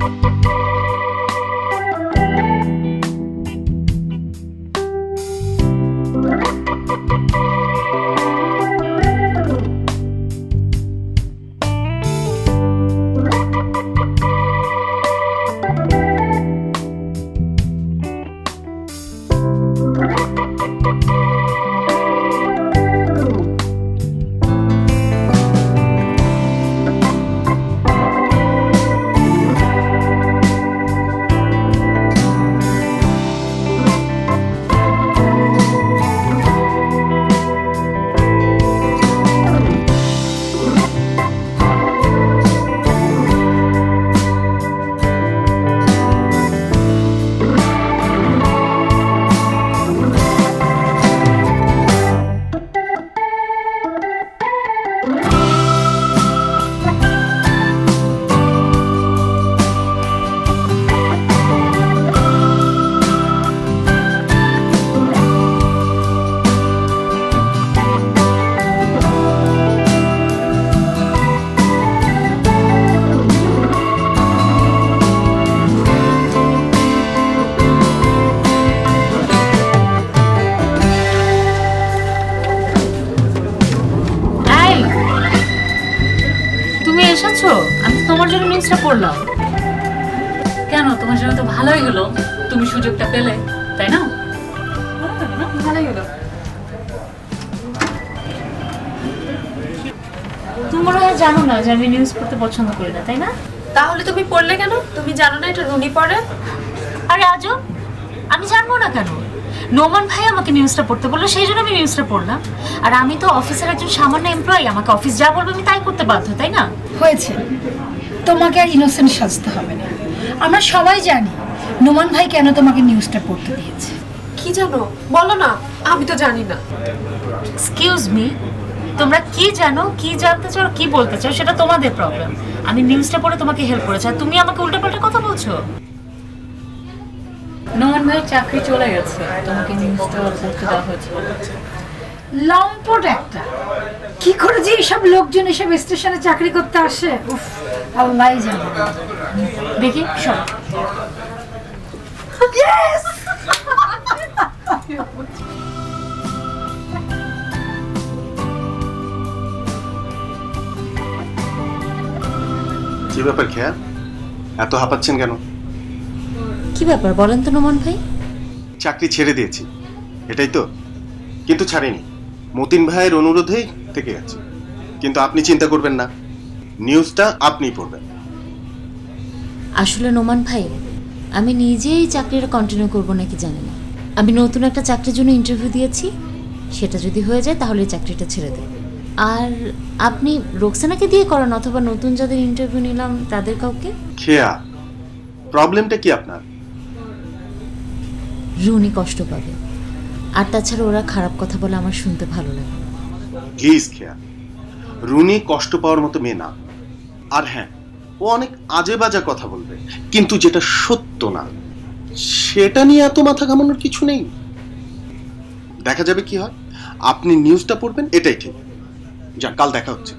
আমি তোমার জন্য নিউজটা পড়লাম। কেন, তোমার জন্য তো ভালোই হলো, তুমি সুযোগটা পেলে, তাই না? ভালোই হলো। তোমরা জানো না যে আমি নিউজ পড়তে পছন্দ করি না, তাই না? তাহলে তুমি পড়লে কেন? তুমি জানো না এটা রুনি পড়ে? আরে আজব, আমি জানবো না কেন? নোমান ভাই আমাকে নিউজটা পড়তে বললো, সেই জন্য আমি নিউজটা পড়লাম। আর আমি তো অফিসের একজন সামান্য এমপ্লয়ি, আমাকে অফিস যা বলবে আমি তাই করতে বাধ্য, তাই না? হয়েছে, তোমাকে আর ইনোসেন্ট সাজতে হবে না। আমরা সবাই জানি নোমান ভাই কেন তোমাকে নিউজটা পড়তে দিয়েছে। কি জানো বলো না, আমি তো জানি না। এক্সকিউজ মি, তোমরা কি জানো, কি জানতে চাও, কি বলতে চাও সেটা তোমাদের প্রবলেম। আমি নিউজটা পড়ে তোমাকে হেল্প করেছি, আর তুমি আমাকে উল্টাপাল্টা কথা বলছো। নোমান ভাই চাকরি চলে গেছে, তোমাকে নিউজটা পড়তে দেওয়া হয়েছে। লম্পট একটা, কি করে যে এসব লোকজন এসব স্টেশনে চাকরি করতে আসে, উফ, আল্লাহই জানে। দেখি সব কি ব্যাপার খেয়া, এত হাঁপাচ্ছেন কেন? কি ব্যাপার বলেন তো নোমান ভাই? চাকরি ছেড়ে দিয়েছি, এটাই তো। কিন্তু ছাড়িনি, মতিন ভাইয়ের অনুরোধেই থেকে গেছি। কিন্তু আপনি চিন্তা করবেন না, নিউজটা আপনিই পড়বেন। আসলে নোমান ভাই, আমি নিজেই চাকরিটা কন্টিনিউ করবো নাকি জানি না। আমি নতুন একটা চাকরির জন্য ইন্টারভিউ দিয়েছি, সেটা যদি হয়ে যায় তাহলে চাকরিটা ছেড়ে দেব। আর আপনি রোকসানাকে দিয়ে করান, অথবা নতুন যাদের ইন্টারভিউ নিলাম তাদের কাউকে। খেয়া, প্রবলেমটা কি আপনার? রুনি কষ্ট পাবে, আর তাছাড়া ওরা খারাপ কথা বলে আমার শুনতে ভালো লাগে। প্লিজ খেয়া, রুনি কষ্ট পাওয়ার মতো মেয়ে না। আর হ্যাঁ, ও অনেক আজে বাজে কথা বলবে, কিন্তু যেটা সত্য না সেটা নিয়ে এত মাথা ঘামানোর কিছু নেই। দেখা যাবে কি হয়। আপনি নিউজটা পড়বেন, এটাই ঠিক। যা, কাল দেখা হচ্ছে।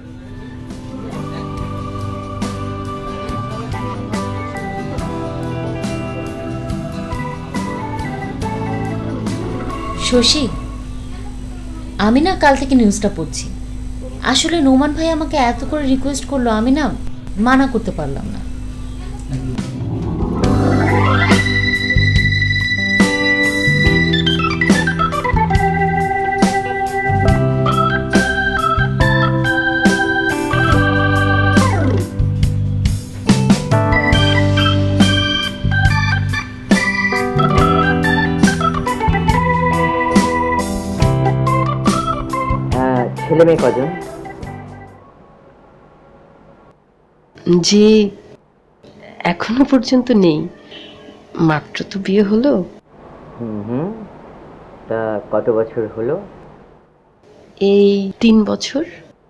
শশী, আমি না কাল থেকে নিউজটা পড়ছি। আসলে নোমান ভাই আমাকে এত করে রিকোয়েস্ট করলো, আমি না মানা করতে পারলাম না। ছেলে মেয়ে কজন? জি, এখনো পর্যন্ত নেই, মাত্র তো বিয়ে হলো। তা কত বছর হলো? এই 3 বছর।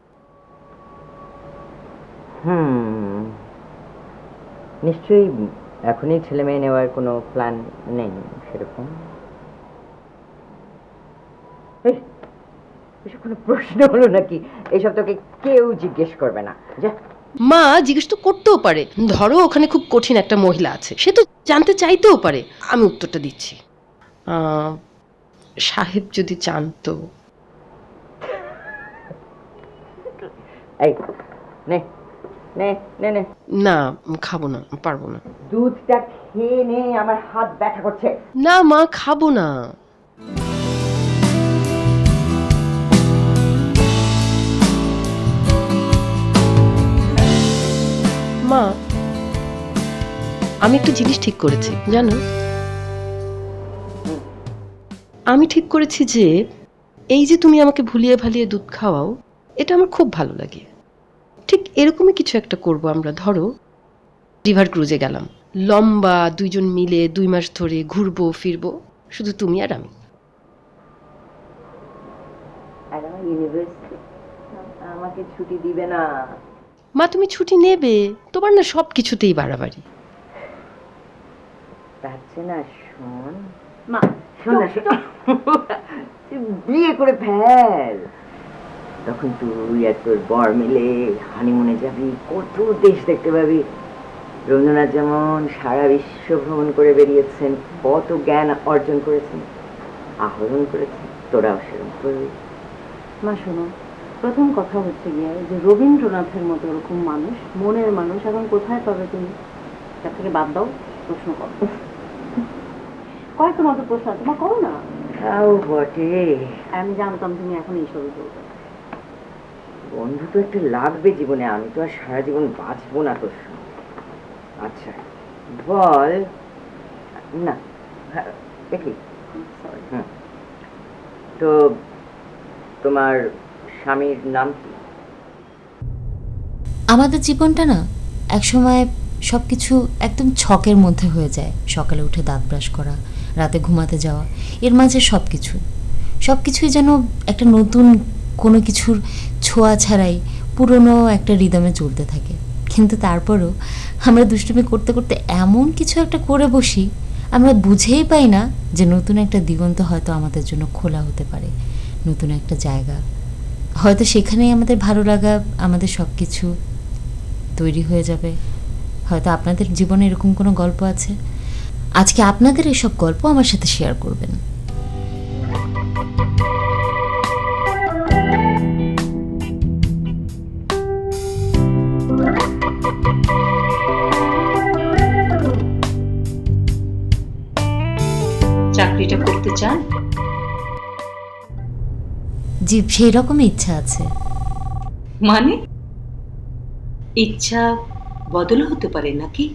নিশ্চয়ই এখনই ছেলে মেয়ে নেওয়ার কোনো প্ল্যান নেই সেরকম? এসব কোনো প্রশ্ন হলো নাকি? এইসব তোকে কেউ জিজ্ঞেস করবে না। যা মা জিজ্ঞেস তো করতেও পারে, ধরো ওখানে খুব কঠিন একটা মহিলা আছে, সে তো জানতে চাইতেও পারে। আমি উত্তরটা দিচ্ছি, সাহেব যদি চান তো। এই নে নে নে নে, না খাবো না, পারবো না। দুধটা খেয়ে নে, আমার হাত ব্যথা করছে। না মা, খাবো না। মা, আমি একটা জিনিস ঠিক করেছি জানো। আমি ঠিক করেছি যে এই যে তুমি আমাকে ভুলিয়ে ভালিয়ে দুধ খাওয়াও, এটা আমার খুব ভালো লাগে। ঠিক এরকমই কিছু একটা করব আমরা। ধরো রিভার ক্রুজে গেলাম, লম্বা, দুইজন মিলে 2 মাস ধরে ঘুরবো ফিরবো, শুধু তুমি আর আমি। ইউনিভার্সিটি আমাকে ছুটি দিবে না। মা তুমি ছুটি নেবে, তোমার না সব কিছুতেই বাড়াবাড়ি। পারছে না, শোন মা, শোন না, বিয়ে করে ফেল, তখন তুই আর তোর বর মিলে হানিমুনে যাবি, কত দেশ দেখতে পাবি। রবীন্দ্রনাথ যেমন সারা বিশ্ব ভ্রমণ করে বেরিয়েছেন, কত জ্ঞান অর্জন করেছেন, আহরণ করেছেন, তোরাও সেরকম করবি। মা শোনো, প্রথম কথা হচ্ছে গিয়ে যে রবীন্দ্রনাথের মতো ওরকম মানুষ, মনের মানুষ এখন কোথায় পাবে তুমি? তার থেকে বাদ দাও, প্রশ্ন করো। কয়েকটা মাত্র প্রশ্ন আছে, মা করো না। তাও বটে, আমি জানতাম তুমি এখন এইসবই বলবে। বন্ধু তো একটু লাগবে জীবনে, আমি তো আর সারা জীবন বাঁচবো না তোর সঙ্গে। আচ্ছা বল না, দেখি তো তোমার স্বামীর নাম কি? আমাদের জীবনটা না একসময় সব কিছু একদম ছকের মধ্যে হয়ে যায়। সকালে উঠে দাঁত ব্রাশ করা, রাতে ঘুমাতে যাওয়া, এর মাঝে সব কিছুই যেন একটা নতুন কোনো কিছুর ছোঁয়া ছাড়াই পুরনো একটা রিদমে চলতে থাকে। কিন্তু তারপরেও আমরা দুষ্টুমি করতে করতে এমন কিছু একটা করে বসি, আমরা বুঝেই পাই না যে নতুন একটা দিগন্ত হয়তো আমাদের জন্য খোলা হতে পারে, নতুন একটা জায়গা হয়তো সেখানেই আমাদের ভালো লাগা, আমাদের সব কিছু তৈরি হয়ে যাবে। হয়তো আপনাদের জীবনে এরকম কোনো গল্প আছে, আজকে আপনাদের এসব গল্প আমার সাথে শেয়ার করবেন। চাকরিটা করতে চান? জি, সেই রকমই ইচ্ছা আছে। মানে ইচ্ছা বদল হতে পারে নাকি?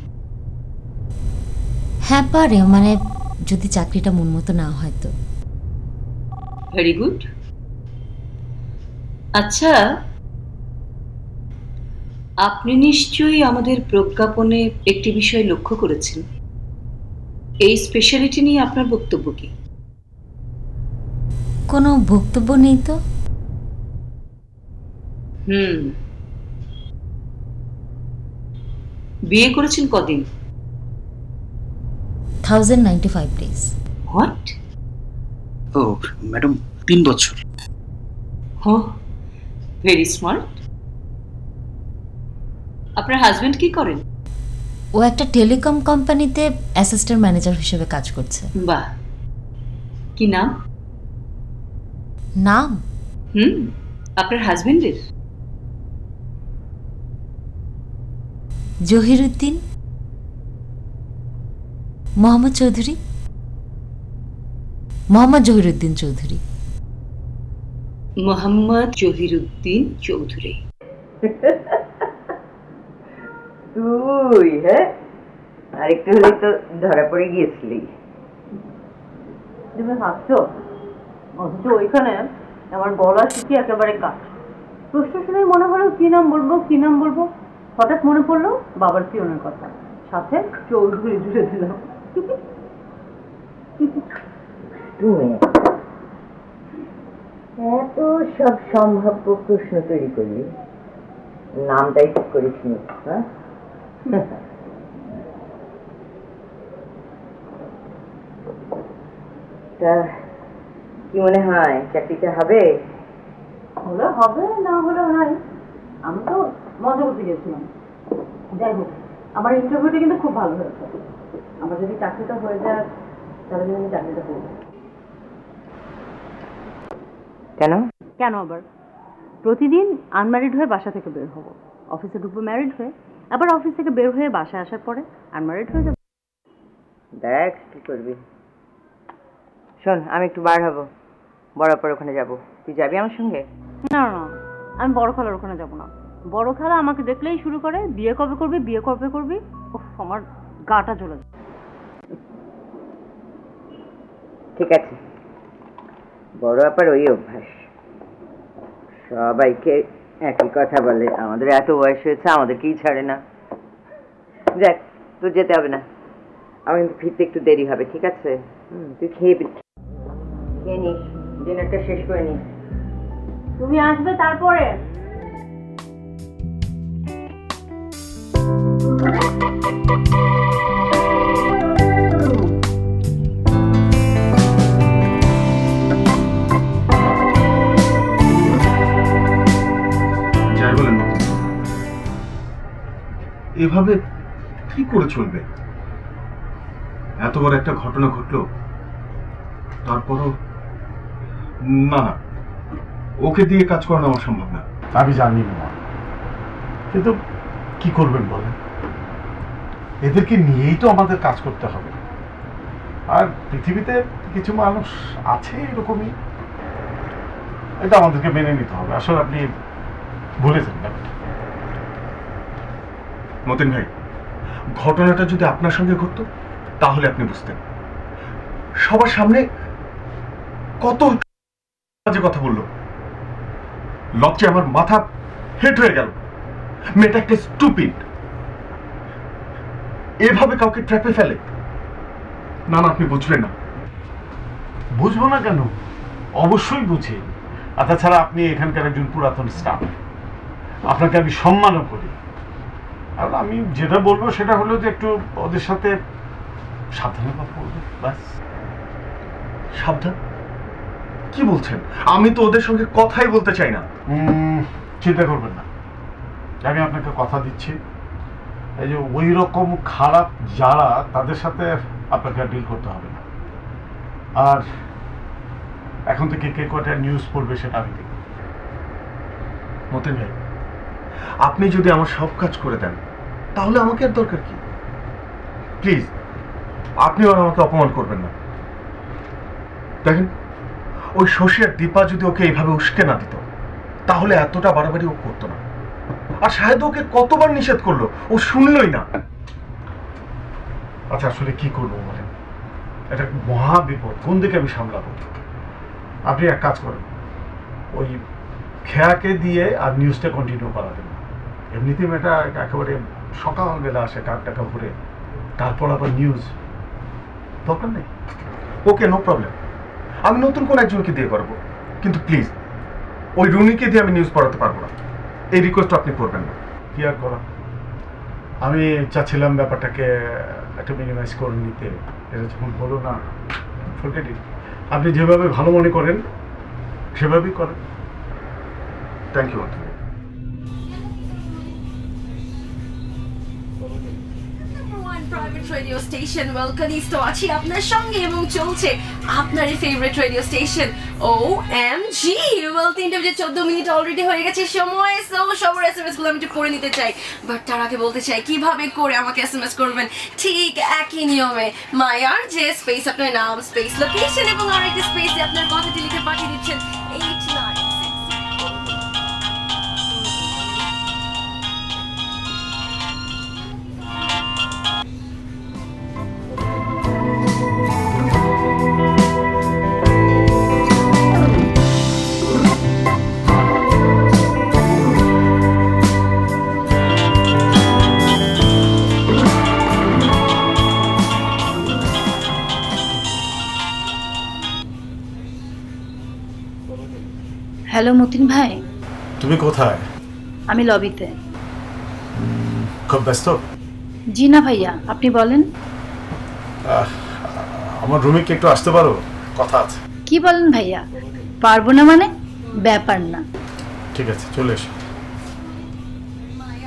হ্যাঁ পারে, মানে যদি চাকরিটা মন মতো না হয় তো। Very good. আচ্ছা, আপনি নিশ্চয়ই আমাদের প্রজ্ঞাপনে একটি বিষয় লক্ষ্য করেছেন। এই স্পেশালিটি নিয়ে আপনার বক্তব্য কি? কোনো বক্তব্য নেই তো। বিয়ে করেছেন কদিন? 1095 days। হোয়াট? ও ম্যাডাম, 3 বছর। হো, ভেরি স্মার্ট। আপনার হাজবেন্ড কি করেন? ও একটা টেলিকম কোম্পানিতে অ্যাসিস্ট্যান্ট ম্যানেজার হিসেবে কাজ করছে। বাহ, কি নাম? নাম? আপনার হাজবেন্ডের? জহিরুদ্দিন, মোহাম্মদ চৌধুরী, মোহাম্মদ জহিরুদ্দিন চৌধুরী। মোহাম্মদ জহিরুদ্দিন চৌধুরী। তুই হ্যাঁ, আরেকটু হলে তো ধরা পড়ে গিয়েছিলি। তুমি হাসছো, অথচ ওইখানে আমার গলা শিখি একেবারে কাজ। প্রশ্ন শুনে মনে হলো কি নাম বলবো, হঠাৎ মনে পড়লো বাবার পিয়নের কথা, সাথে চৌধুরী জুড়ে দিলাম। তুমি এত সব সম্ভাব্য প্রশ্ন তৈরি করলি, নামটাই ঠিক করিসনি। হ্যাঁ, তা কি মনে হয় চাকরিটা হবে? হলে হবে, না হলে নাই। আমি তো মজা করতে গেছিলাম। যাই হোক, আমার ইন্টারভিউটা কিন্তু খুব ভালো হয়েছে। আমার যদি চাকরিটা হয়ে যায় তাহলে কিন্তু আমি চাকরিটা করবো। কেন? কেন আবার? প্রতিদিন আনম্যারিড হয়ে বাসা থেকে বের হবো, অফিসে ঢুকবো ম্যারিড হয়ে, আবার অফিস থেকে বের হয়ে বাসায় আসার পরে আনম্যারিড হয়ে যাবো। দেখ কি করবি। শোন, আমি একটু বার হবো, বড় অপার ওখানে যাবো, তুই যাবি আমার সঙ্গে? না না, আমি বড় খালার ওখানে যাবো না। বড় খালা আমাকে দেখলেই শুরু করে বিয়ে কবে করবি, বিয়ে কবে করবি। ওহ, আমার গাটা জ্বলে যায়। ঠিক আছে, বড় অপার ওই অভ্যাস, সবাইকে একই কথা বলে। আমাদের এত বয়স হয়েছে, আমাদেরকেই ছাড়ে না। দেখ, তোর যেতে হবে না, আমার কিন্তু ফিরতে একটু দেরি হবে, ঠিক আছে? তুই খেয়ে নিস, ডিনারটা শেষ করে নিস। তুমি আসবে তারপরে? যাই বলেন, এভাবে কি করে চলবে? এত বড় একটা ঘটনা ঘটলো, তারপরও না, ওকে দিয়ে কাজ করানো আমার সম্ভব না। আমি জানি না, কিন্তু কি করবেন বলেন? এদেরকে নিয়েই তো আমাদের কাজ করতে হবে। আর পৃথিবীতে কিছু মানুষ আছে এরকমই, এটা আমাদেরকে মেনে নিতে হবে। আসলে আপনি ভুলে যান না মতিন ভাই, ঘটনাটা যদি আপনার সঙ্গে ঘটতো তাহলে আপনি বুঝতেন। সবার সামনে কত বাজে কথা বললো, লজ্জায় আমার মাথা হেট হয়ে গেল। মেয়েটা একটা স্টুপিড, এভাবে কাউকে ট্র্যাপে ফেলে। না না, আপনি বুঝবেন না। বুঝবো না কেন? অবশ্যই বুঝি। আর তাছাড়া আপনি এখানকার একজন পুরাতন স্টাফ, আপনাকে আমি সম্মানও করি। আর আমি যেটা বলবো সেটা হলো যে একটু ওদের সাথে সাবধানে কথা বলবো, ব্যাস। সাবধান? কি বলছেন? আমি তো ওদের সঙ্গে কথাই বলতে চাই না। চিন্তা করবেন না, আমি আপনাকে কথা দিচ্ছি, এই যে ওই রকম খারাপ যারা, তাদের সাথে আপনাকে ডিল করতে হবে না। আর এখন থেকে কে কটা নিউজ পড়বে সেটা আমি দেখব। মতিন ভাই, আপনি যদি আমার সব কাজ করে দেন তাহলে আমাকে আর দরকার কি? প্লিজ, আপনি আর আমাকে অপমান করবেন না। দেখেন, ওই শশী আর দীপা যদি ওকে এইভাবে উস্কে না দিত তাহলে এতটা বাড়াবাড়ি ও করতো না। আর শায়দ ওকে কতবার নিষেধ করলো, ও শুনলই না। আচ্ছা, আসলে কি করবো বলেন? এটা মহা বিপদ, কোন দিকে আমি সামলাবো? আপনি এক কাজ করেন, ওই খেয়াকে দিয়ে আর নিউজটা কন্টিনিউ করাবেন। এমনিতেই এটা একেবারে সকালবেলা আসে টাক টাকা ভরে, তারপর আবার নিউজ, দরকার নেই। ওকে, নো প্রবলেম, আমি নতুন কোন একজনকে দিয়ে করবো, কিন্তু প্লিজ ওই রুনিকে দিয়ে আমি নিউজ পড়াতে পারবো না। এই রিকোয়েস্ট আপনি করবেন না। কি আর করা, আমি চাচ্ছিলাম ব্যাপারটাকে একটু মিনিমাইজ করে নিতে। এটা যখন বলো না, ফরগেট ইট। আপনি যেভাবে ভালো মনে করেন সেভাবেই করেন। Thank you. Private radio station ওয়েলকানিস্ট আছি আপনার সঙ্গে এবং চলছে আপনার favourite radio station OMG। Well 3:14 already হয়ে গেছে সময়। সো সবার এসএমএস গুলো আমি একটু পড়ে নিতে চাই, বাট তার আগে বলতে চাই কিভাবে করে আমাকে এসএমএস করবেন। ঠিক একই নিয়মে মায়ার যে স্পেস আপনার নাম, স্পেস লোকেশন এবং আরেকটি স্পেসে আপনার কথাটি লিখে পাঠিয়ে দিচ্ছেন 89। হ্যালো মতিন ভাই, তুমি কোথায়? আমি লবিতে। খুব ব্যস্ত? জি না ভাইয়া, আপনি বলেন। আমার রুমে কি একটু আসতে পারো? কথা আছে। কি বলেন ভাইয়া? পারবো না মানে? ব্যাপার না। ঠিক আছে, চলে এসো।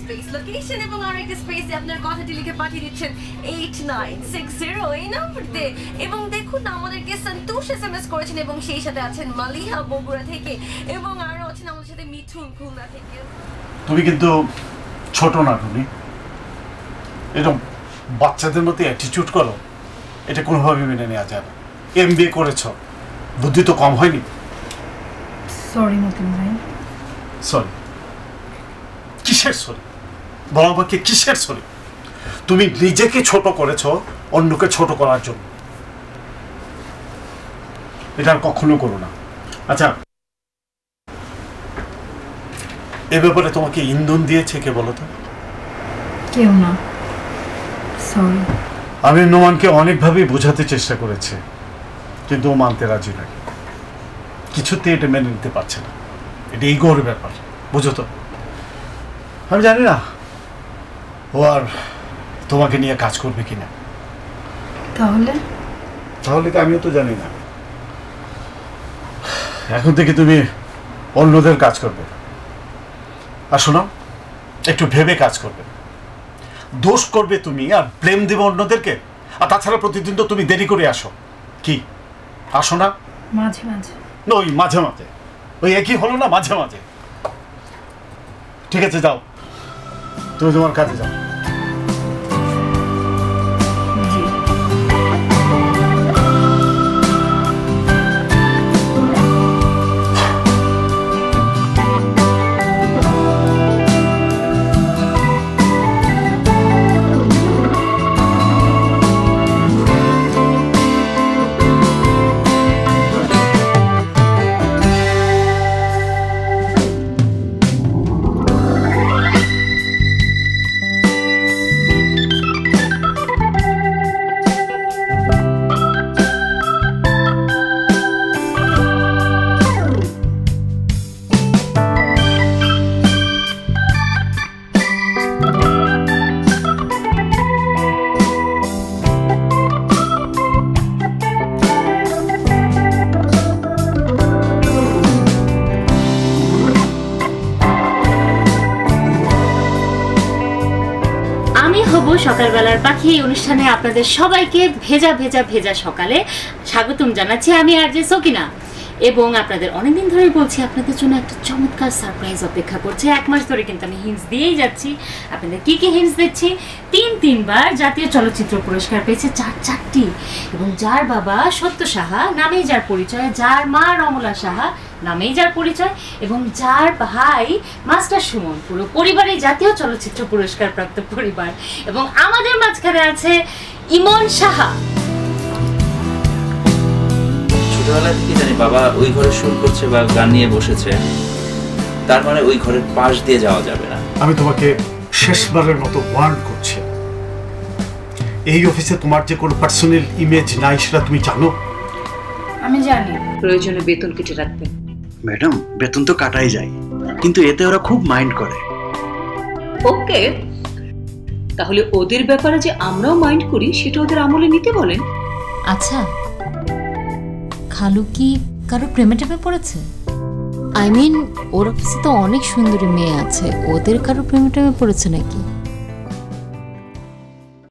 স্পেস লোকেশন এবং আরেকটা স্পেসে আপনার কথাটি লিখে পাঠিয়ে দিচ্ছেন 8960 এই নাম্বারতে। এবং দেখুন আমাদেরকে সন্তোষ এসএমএস করেছেন এবং সেই সাথে আছেন মালিহা বগুড়া থেকে এবং আরো আছেন আমাদের সাথে মিঠুন খুলনা থেকে। তুমি কিন্তু ছোট না তুমি, এরকম বাচ্চাদের মতো অ্যাটিটিউড করো, এটা কোনোভাবে মেনে নেওয়া যায় না। MBA করেছ, বুদ্ধি তো কম হয়নি। সরি মতিন ভাই। সরি? কিসের সরি? বলো আমাকে কিসের সরি? তুমি নিজেকে ছোট করেছ অন্যকে ছোট করার জন্য, এটা আর কখনো করো না। আচ্ছা, এ ব্যাপারে তোমাকে ইন্ধন দিয়েছে কে বলো তো? কেউ না, সরি। আমি নোমানকে অনেকভাবেই বোঝাতে চেষ্টা করেছি, কিন্তু ও মানতে রাজি নয়, কিছুতে এটা মেনে নিতে পারছে না। এটা ইগোর ব্যাপার, বুঝো তো। আমি জানি না ও আর তোমাকে নিয়ে কাজ করবে কিনা। তাহলে তাহলে তো আমিও তো জানি না। এখন থেকে তুমি অন্যদের কাজ করবে, আর শোনো, একটু ভেবে কাজ করবে। দোষ করবে তুমি আর ব্লেম দেবে অন্যদেরকে। আর তাছাড়া প্রতিদিন তো তুমি দেরি করে আসো, কি আসো না? মাঝে মাঝে। না, ওই মাঝে মাঝে, ওই একই হলো না, মাঝে মাঝে। ঠিক আছে, যাও, তুমি তোমার কাজে যাও। সকালবেলার পাখি এই অনুষ্ঠানে আপনাদের সবাইকে ভেজা ভেজা ভেজা সকালে স্বাগতম জানাচ্ছি। আমি আরজে সকিনা, এবং আপনাদের অনেকদিন ধরে বলছি আপনাদের জন্য একটা চমৎকার সারপ্রাইজ অপেক্ষা করছে। 1 মাস ধরে কিন্তু আমি হিন্টস দিয়েই যাচ্ছি। আপনাদের কি কি হিন্টস দিচ্ছি? 3বার জাতীয় চলচ্চিত্র পুরস্কার পেয়েছে, 4টি, এবং যার বাবা সত্য সাহা নামেই যার পরিচয়, যার মা রমলা সাহা নামেই যার পরিচয়, এবং যার ভাই মাস্টার সুমন, পুরো পরিবারই জাতীয় চলচ্চিত্র পুরস্কার প্রাপ্ত পরিবার। এবং আমাদের মাঝখানে আছে ইমন সাহা। ছোটবেলা থেকে জানি বাবা ওই ঘরে সুর করছে বা গান নিয়ে বসেছে, তার মানে ওই ঘরের পাশ দিয়ে যাওয়া যাবে না। আমি তোমাকে শেষবারের মতো ওয়ার্ন করছি, এই অফিসে তোমার যে কোনো পার্সোনাল ইমেজ নাই সেটা তুমি জানো। আমি জানি। প্রয়োজনে বেতন কেটে রাখবেন। ম্যাডাম, বেতন তো কাটাই যায়, কিন্তু এতে ওরা খুব মাইন্ড করে। ওকে, তাহলে ওদের ব্যাপারে যে আমরাও মাইন্ড করি সেটা ওদের আমলে নিতে বলেন। আচ্ছা, খালু কি কারো প্রেমে টেমে পড়েছে? আই মিন, ওর অফিসে তো অনেক সুন্দরী মেয়ে আছে, ওদের কারো প্রেমে টেমে পড়েছে নাকি?